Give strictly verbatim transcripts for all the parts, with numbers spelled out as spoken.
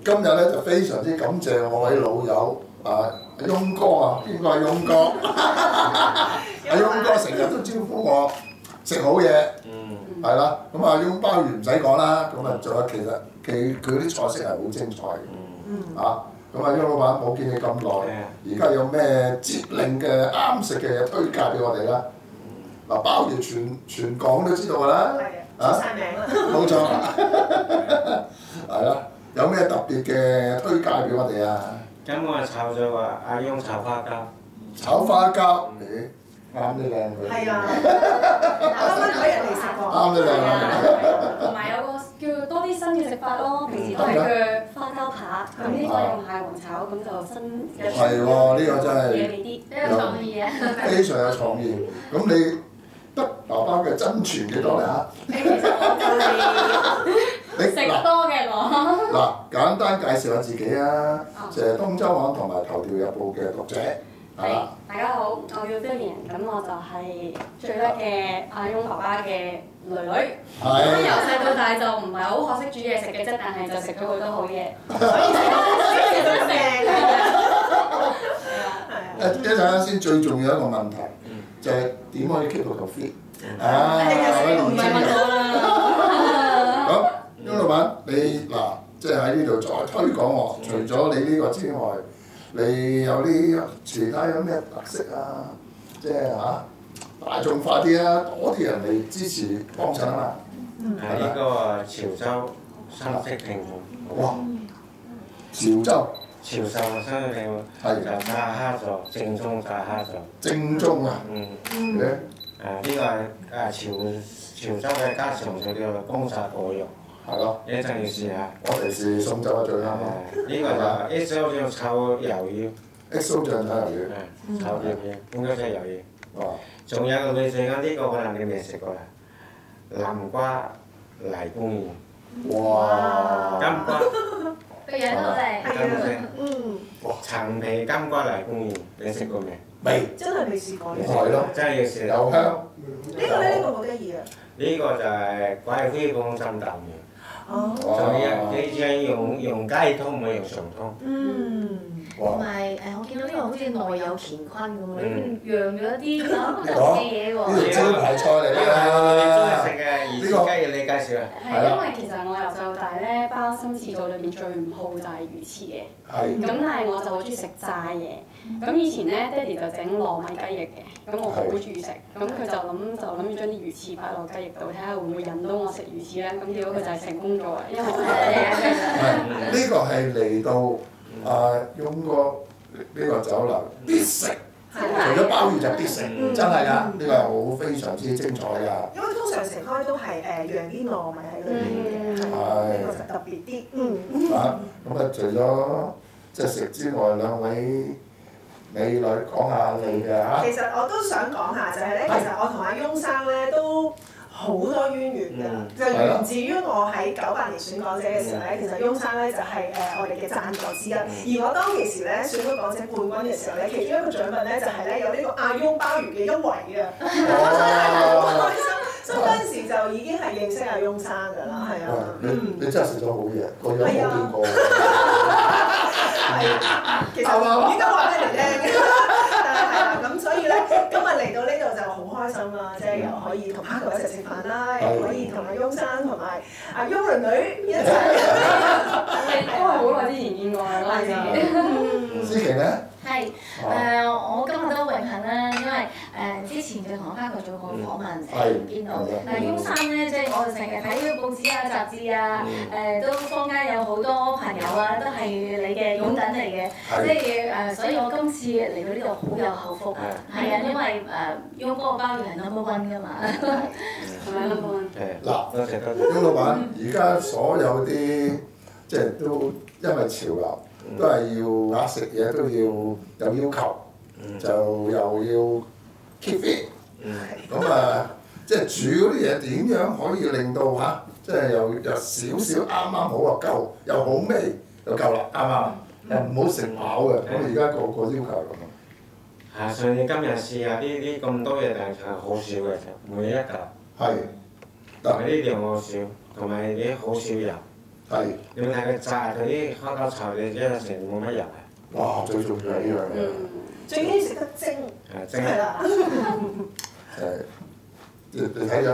今日咧就非常之感謝我位老友啊，阿翁哥啊，邊個係翁哥？阿翁哥成日都招呼我食好嘢，係啦。咁啊，翁鮑魚唔使講啦，咁啊仲有其實佢佢啲菜式係好精彩嘅，啊。咁啊，翁老闆冇見你咁耐，而家有咩節令嘅啱食嘅嘢推介俾我哋啦？嗱，鮑魚全全港都知道㗎啦， 啊，出曬名啦， 冇錯，係啦。有咩特別嘅推介俾我哋啊？ 咁我炒咗個阿翁炒花膠。 炒花膠，誒啱你靚佢。 係啊，啱啱嗰日嚟食過。 啱你靚同埋有個叫多啲新嘅食法咯，平時都係鋸花膠扒，咁呢個用蟹黃炒，咁就新有係喎，呢個真係嘢味啲，有創意嘅。 非常有創意。咁你得爸爸嘅真傳幾多嚟啊？ 其實我就係食多嘅我。 嗱，簡單介紹下自己啊，就係東周刊同埋頭條日報嘅讀者。 係，大家好，我叫 Vivian，咁我就係最叻嘅阿翁爸爸嘅女女。咁由細到大就唔係好學識煮嘢食嘅啫，但係就食咗好多好嘢。所以其實都正誒，一陣間先，最重要一個問題，就係點可以 keep 到個 fit？啊， 唔係問我啦。 咁，翁老闆，你嗱，即係喺呢度再推廣我，除咗你呢個之外，你有啲其他有咩特色啊？即係嚇大眾化啲啊，多啲人嚟支持幫襯啊嘛。 係呢個潮州新式拼盤。 哇！潮州。 潮州嘅新式拼盤就炸蝦座，正宗炸蝦座。 正宗啊！ 嗯。 誒。 誒呢個係誒潮潮州嘅家常菜叫做公殺果肉。 係咯。 一陣要試下。 我哋試餸酒啊最啱啦。 呢個就 X O 叫炒魷魚。 X O 醬炒魷魚。 誒，炒魷魚，應該真係魷魚。 哇！ 仲有個女仔講呢個可能你未食過啦，南瓜泥公園。 哇！ 金瓜。 個樣都靚。 金色。 嗯。 陳皮金瓜泥公園，你食過未？ 未。 真係未試過呢係咯。 真係要試。 有香。 呢個咧，呢個好得意啊！ 呢個就係鬼飛鳳浸豆苗。 哦。 仲有你將用用雞湯唔係用純湯。 嗯。 同埋誒，我見到呢個好似內有乾坤咁喎，你釀咗啲咁特別嘅嘢喎。 呢個招牌菜嚟呢㗎。 個你中意食嘅義字雞，你介紹啊？ 係因為其實我由細到大咧，包心翅肚裏邊最唔好就係魚翅嘅。 係。 咁但係我就好中意食炸嘢。咁以前咧，爹哋就整糯米雞翼嘅，咁我好中意食。咁佢就諗就諗住將啲魚翅擺落雞翼度，睇下會唔會引到我食魚翅咧？咁結果佢就係成功咗啦，因為我係呢個係嚟到。啊，翁哥呢個酒樓必食，除咗鮑魚就必食，真係㗎，呢個係好非常之精彩㗎。 因為通常食開都係誒釀啲糯米喺裏邊嘅，係呢個就特別啲。嗯。 啊，咁啊，除咗即係食之外，兩位美女講下你嘅嚇。 其實我都想講下，就係咧，其實我同阿翁生咧都好多淵源㗎，就源自於我喺九八年選港姐嘅時候咧，其實翁生咧就係誒我哋嘅贊助之一。而我當其時咧選咗港姐冠軍嘅時候咧，其中一個獎品咧就係咧有呢個阿翁鮑魚嘅一圍啊，我真係好開心。所以嗰陣時就已經係認識阿翁生㗎啦，係啊。 你你真係食咗好嘢，個樣冇變過。 係，其實應該話俾你聽嘅。係啦，咁所以咧，今日嚟到呢度就好開心啦，即係又可以同 Paco 一齊食飯啦，又可以同阿翁生同埋阿翁鄰女一齊。 都係好耐之前見過啦嗰陣時。 思琪咧？ 係誒，我今日都好榮幸啦，因為誒之前就同阿 Paco 做過訪問，誒唔見到。但係翁生咧，即係我哋成日睇啲報紙啊、雜誌啊，誒都坊間有好多朋友啊，都係你嘅擁躉嚟嘅，即係誒，所以我今次嚟到呢度好有口福，係啊，因為誒翁嗰個鮑魚係 number one 㗎嘛，係咪 number one？ 嗱， 多謝多謝。 翁老闆，而家所有啲即係都因為潮流。都係要啊食嘢都要有要求，就又要 keep fit。咁啊，即係煮嗰啲嘢點樣可以令到嚇，即係又有少少啱啱好啊夠，又好味就夠啦，啱唔啱？又唔好食飽嘅。咁而家個個要求咁啊。 係，所以你今日試下呢啲咁多嘢，但係好少嘅啫，每一嚿。 係。 同埋呢條我少，同埋你好少油。 係。 你有冇睇佢炸佢啲香口菜？你一日成冇乜油啊！ 哇！最重要係呢樣嘢。 最緊要食得精。 係精係啦。 誒，你你睇咗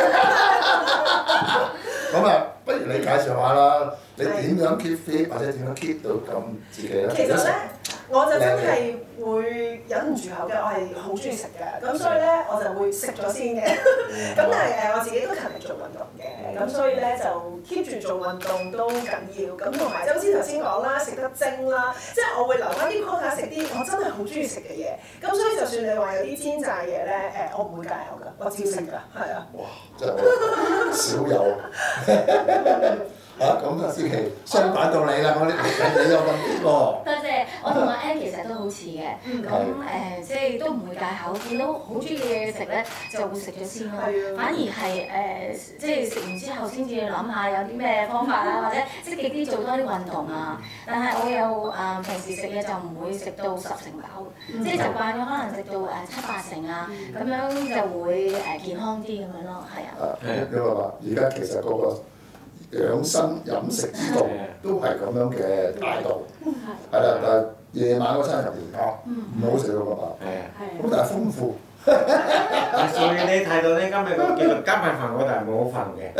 咁啊，不如你介紹下啦，你點樣 keep fit 或者點樣 keep 到咁自己咧？ 其實咧，我就真係會忍唔住口嘅，我係好中意食嘅，咁所以咧我就會食咗先嘅。咁但係誒我自己都勤力做運動嘅，咁所以咧就 keep 住做運動都緊要。咁同埋就好似頭先講啦，食得精啦，即係我會留翻啲 quota 食啲我真係好中意食嘅嘢。咁所以就算你話有啲煎炸嘢咧，誒我唔會戒口㗎，我照食㗎，係啊。 哇！真係少有。嚇咁啊，思琪相反到你啦，我啲你有咁啲喎。 多謝，我同阿 Ann 其實都好似嘅，咁誒即係都唔會戒口，見到好中意嘅嘢食咧就會食咗先咯。反而係誒即係食完之後先至諗下有啲咩方法啦，或者積極啲做多啲運動啊。但係我有誒平時食嘢就唔會食到十成飽，即係習慣咗可能食到誒七八成啊，咁樣就會誒健康啲咁樣咯，係啊。 啊，你話話而家其實嗰個養生飲食之道都係咁樣嘅態度，係啦，但係夜晚嗰餐就唔好，唔好食到咁飽，咁但係豐富。 所以你睇到咧，今日個叫做加飯飯，我哋係冇飯嘅。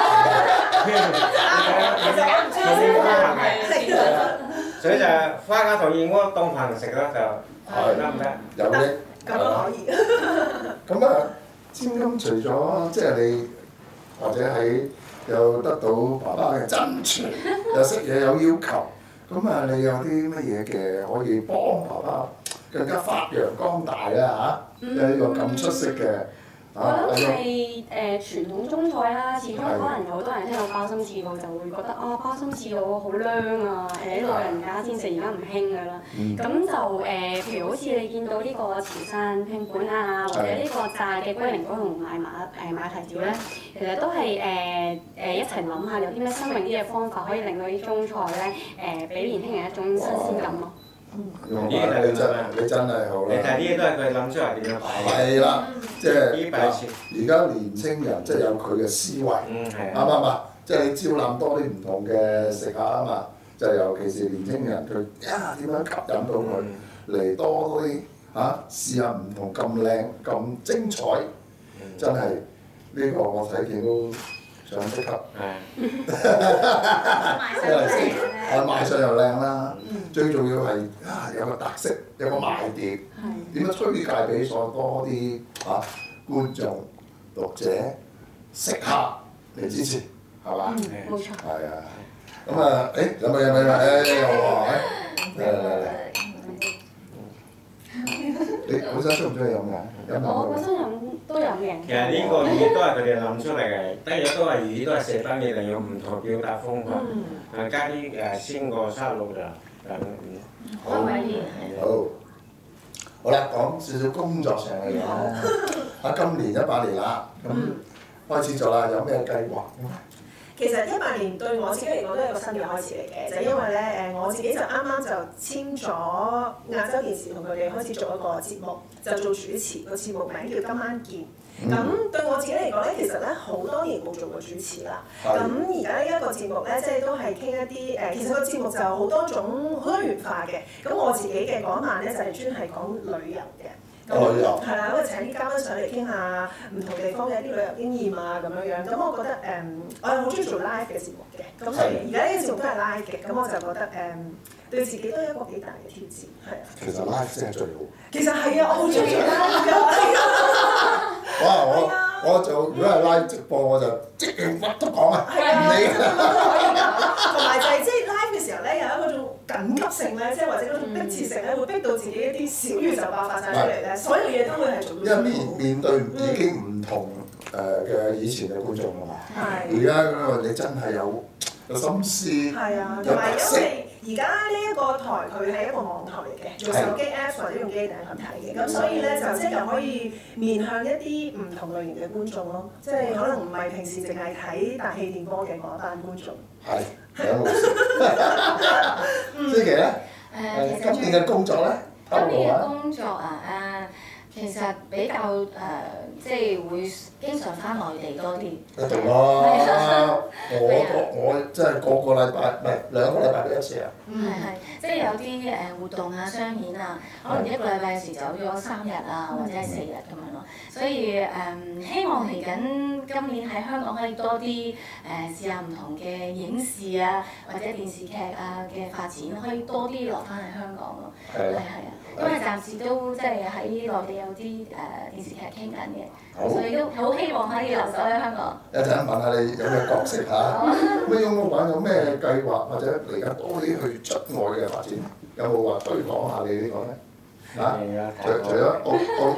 其實我唔中意食飯嘅， 所以就花甲同燕窩當飯食啦，就得唔得？ 有益。 咁都可以。 咁啊，尖金除咗即係你或者喺又得到爸爸嘅真傳，又識嘢有要求，咁啊你有啲乜嘢嘅可以幫爸爸更加發揚光大咧嚇？有呢個咁出色嘅我諗係誒傳統中菜啦，始終可能有好多人聽到包心翅肚就會覺得啊包心翅肚好靚啊，誒老人家先食，而家唔興㗎啦。咁就誒，譬如好似你見到呢個潮汕拼盤啊，或者呢個炸嘅龜苓膏同埋馬誒馬蹄條咧，其實都係誒誒一齊諗下有啲咩新穎啲嘅方法可以令到啲中菜咧誒俾年輕人一種新鮮感咯。 用埋你真你真係好啦！ 你睇呢啲都係佢諗出嚟點樣擺。 係啦，即係呢擺設。 而家年青人即係有佢嘅思維，啱唔啱啊？即係你招攬多啲唔同嘅食客啊嘛，就尤其是年青人佢呀點樣吸引到佢嚟多啲嚇試下唔同咁靚咁精彩，真係呢個我睇見都想即刻。係賣相又靚啦，最重要係啊有個特色，有個賣點，點樣推介俾所多啲啊觀眾、讀者、食客嚟支持，係嘛？ 冇錯。 係啊，咁啊，誒有冇有冇有冇？誒有喎，嚟嚟嚟嚟。你本身中唔中意飲㗎？飲我本身飲都飲嘅。 其實呢個魚都係佢哋諗出嚟嘅，得嘢都係魚，都係寫翻嘢，定有唔同表達方法，誒加啲誒鮮過沙律就誒好，好，好啦，講少少工作上嘅嘢啦。啊，今年一八年啦，咁開始咗啦，有咩計劃？ 其實一八年對我自己嚟講都係一個新嘅開始嚟嘅，就係、因為咧誒我自己就啱啱就簽咗亞洲電視同佢哋開始做一個節目，就做主持，個節目名叫今晚見。咁、嗯、對我自己嚟講咧，其實咧好多年冇做過主持啦。咁而家呢一個節目咧，即係都係傾一啲誒，其實個節目就好多種好多元化嘅。咁我自己嘅嗰晚咧就係專係講旅遊嘅。 旅遊係啦，咁就請啲嘉賓上嚟傾下唔同地方嘅一啲旅遊經驗啊咁樣樣。咁我覺得誒、嗯，我係好中意做 live 嘅節目嘅。咁所以而家呢個節目都係 live 嘅，咁我就覺得誒、嗯，對自己都係一個幾大嘅挑戰，係啊。 其實 live 先係最好。 其實係啊，我好中意 live 㗎。 哇！我我就如果係 live 直播，我就即興乜都講啊，唔理㗎。 同埋就係即係 live 嘅時候咧，有一嗰種緊急性咧，即係或者嗰種迫切性咧，會逼到自己一啲小宇宙爆發晒出嚟咧，所有嘢都會係做到。 因為面面對已經唔同誒嘅以前嘅觀眾啊嘛，而家嗰個你真係有有心思， 係啊，同埋因為而家呢一個台佢係一個網台嚟嘅，用手機 Apps 或者用機頂去睇嘅，咁所以咧就即係又可以面向一啲唔同類型嘅觀眾咯，即係可能唔係平時淨係睇大氣電波嘅嗰一班觀眾。 係，兩回事。思琪咧？ 誒，其實今年嘅工作咧？ 今年嘅工作啊，誒。 其實比較誒、呃，即係會經常翻內地多啲。 一定啦！我我我即係個個禮拜唔係兩個禮拜俾一次啊！ 係係，即係有啲誒活動啊、商演啊，可能一個禮拜有時走咗三日啊，或者係四日咁樣咯。所以誒、嗯，希望嚟緊今年喺香港可以多啲誒、呃、試下唔同嘅影視啊，或者電視劇啊嘅發展，可以多啲落翻嚟香港咯。係係啊，因為暫時都即係喺內地有啲誒、呃、電視劇傾緊嘅，所以都好希望可以留守喺香港。 一陣問下你有咩角色嚇？咁雍老闆有咩計劃或者嚟緊多啲去出外嘅發展？有冇話推廣下你呢個咧？嚇？除除咗澳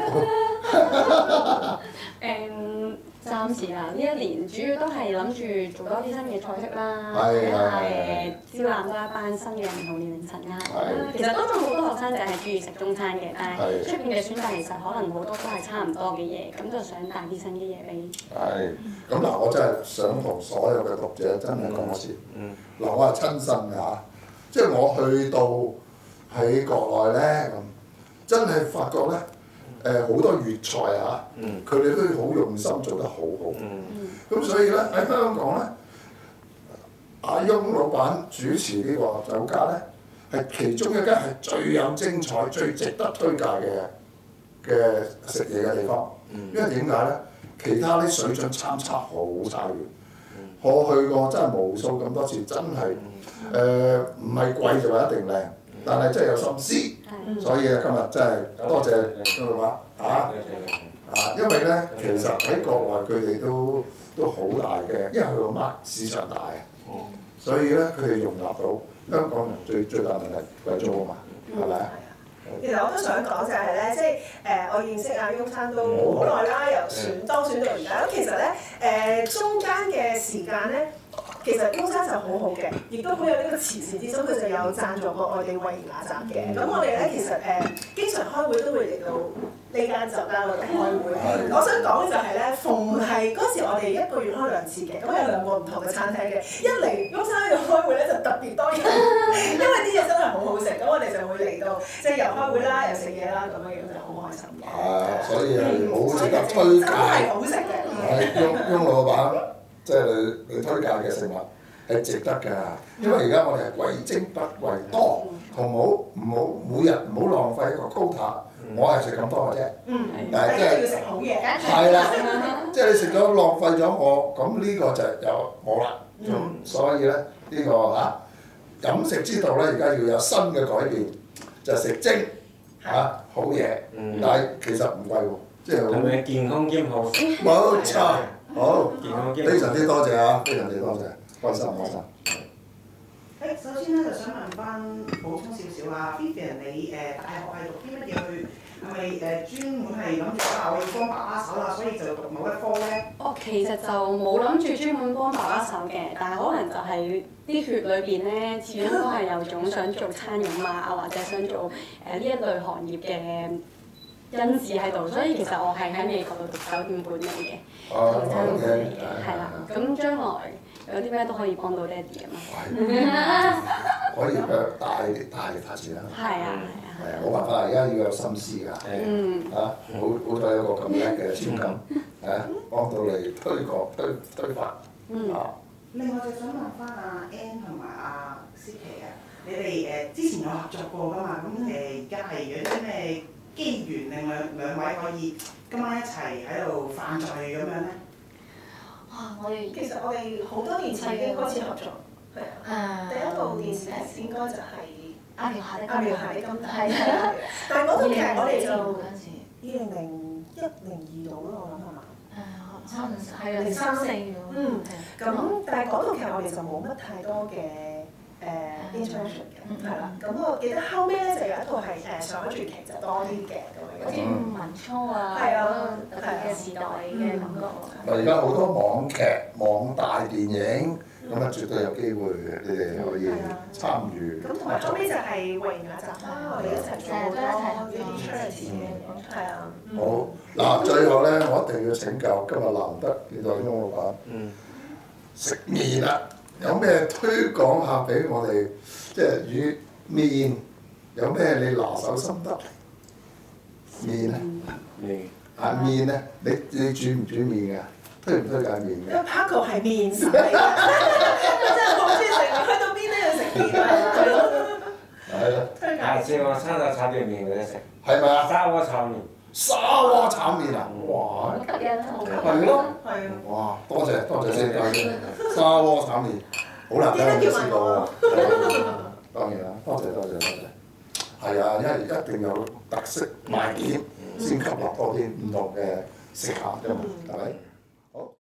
澳誒，暫時啊，呢一年主要都係諗住做多啲新嘅菜式啦， 係誒招攬多一班新嘅唔同年齡層啦。其實當中好多學生仔係中意食中餐嘅，但係出邊嘅選擇其實可能好多都係差唔多嘅嘢，咁就想帶啲新嘅嘢俾。 係。咁嗱，我真係想同所有嘅讀者真係講一次。嗯。嗱，我係親身㗎嚇，即係我去到喺國內咧咁，真係發覺咧。誒好、呃、多粵菜嚇，佢哋、嗯、都好用心做得好好。咁、嗯、所以咧喺香港咧，阿雍老闆主持呢個酒家咧，係其中一間係最有精彩、最值得推介嘅嘅食嘢嘅地方。嗯、因為點解咧？其他啲水準參差好差遠。嗯、我去過真係無數咁多次，真係誒唔係貴就話一定靚。但係真係有心思，嗯、所以啊，今日真係多謝雍老闆嚇啊！因為咧，其實喺國內佢哋都都好大嘅，因為佢個 market 市場大啊，嗯、所以咧佢哋容納到香港人最最大問題貴租啊嘛，係咪啊？ 其實我都想講就係咧，即係誒、呃、我認識阿雍生都好耐啦，由選當選到而家。咁其實咧誒、呃、中間嘅時間咧。其實雍生就好好嘅，亦都好有呢個慈善之心，佢就有贊助過我哋惠雅集嘅。咁我哋咧其實誒、呃、經常開會都會嚟到呢間酒家嗰度開會。我想講嘅就係咧，逢係嗰時我哋一個月開兩次嘅，咁有兩個唔同嘅餐廳嘅。一嚟雍生喺度開會咧就特別多人，因為啲嘢真係好好食，咁我哋就會嚟到即係又開會啦，又食嘢啦，咁樣樣就好開心嘅。 啊，所以係好值得推介。真係好食嘅。係雍雍老闆。即係你你推介嘅食物係值得㗎，因為而家我哋係貴精不貴多，同好唔好每日唔好浪費一個 quota，我係食咁多嘅啫。嗯，但係即係要食好嘢。係啦，即係你食咗浪費咗我，咁呢個就有冇啦。咁、嗯、所以咧呢、呢個嚇、啊、飲食之道咧，而家要有新嘅改變，就係、食精嚇、啊、好嘢，嗯、但係其實唔貴喎，即係好。係咪健康兼好？ 冇錯。好，非常之多謝啊！非常之多謝，開心開心。 誒，首先咧就想問翻補充少少啊 Vivian 你誒大學係讀啲乜嘢去？係咪誒專門係諗住啊我要幫爸爸手啦，所以就讀某一科咧？ 哦，其實就冇諗住專門幫爸爸手嘅，但係可能就係啲血裏邊咧，始終都係有種想做餐飲啊，或者想做誒呢一類行業嘅因子喺度，所以其實我係喺美國度讀酒店管理嘅，同餐館管理嘅，係啦。咁將來有啲咩都可以幫到爹哋啊嘛。 可以向大力大力發展啦。係啊係啊。係啊，冇辦法，而家要有心思㗎。嗯。啊，好好在有個咁叻嘅超感，誒幫到你推廣推推發。嗯。啊。 另外就想問翻阿 Ann 同埋阿思琪啊，你哋誒之前有合作過㗎嘛？咁誒而家係有啲咩機緣令兩兩位可以今晚一齊喺度飯聚咁樣咧？ 哇！我哋其實我哋好多年前已經開始合作，係啊。第一部電視劇應該就係《阿苗下的阿苗下的金蛋》，係啊。但係嗰套劇我哋就二零零一零二度咯，我諗係嘛？誒，差唔多係啊，零三四喎。嗯。咁但係嗰套劇我哋就冇乜太多嘅。誒 interaction 嘅，係啦。咁我記得後尾咧就有一套係誒上一傳奇就多啲嘅咁樣。 好似民初啊， 係啊， 特別嘅時代嘅感覺。 嗱，而家好多網劇、網大電影，咁啊絕對有機會你哋可以參與。 咁同埋後尾就係惠雅集啦，我哋一齊做好多啲 charity 嘅，係啊。 好，嗱，最後咧，我一定要請教今日難得見到雍老闆，食麵啦。有咩推廣下俾我哋？即係魚麵有咩你拿手心得？ 麵咧？ 麵啊麵咧，你你煮唔煮麵㗎？推唔推介麵因為嘅？ Paco 係麵神嚟㗎，真係好中意食，去到邊都要食麵啊，係咯。 係啦， 推介。 下次我親手炒條麵俾你食， 係咪啊？ 沙鍋炒麵。 沙鍋炒麵啊！哇！ 好吸引啊！好吸係咯。 係啊。 哇！多謝多謝先介紹沙鍋炒麵，好難得我試過喎。當然啦，多謝多謝多謝。係啊，因為一定有特色賣點，先吸納多啲唔同嘅食客㗎嘛，係咪？